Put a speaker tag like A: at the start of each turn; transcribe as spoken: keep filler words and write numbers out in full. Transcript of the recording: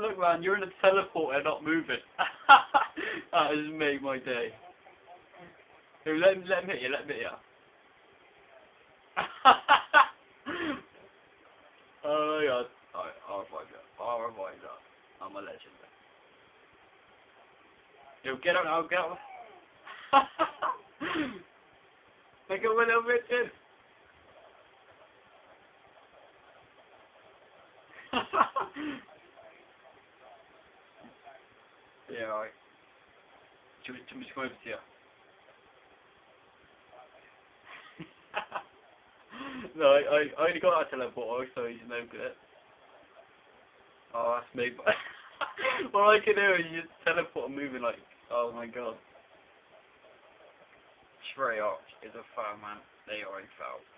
A: look, man, you're in a teleporter, not moving. That has made my day. Here, let him, let him hit you. Let him hit you. Oh my god. Alright, I'll revive you. I'll revive you. I'm a legend. Yo, get out now, get out. Make him a little bit too. Yeah, alright. Should we, should we just go over to you? No, I, I, I only got that teleporter, so he's no good. Oh, that's me. All I can do is just teleport and moving like, oh my god. Treyarch is a foul, man. They are a foul.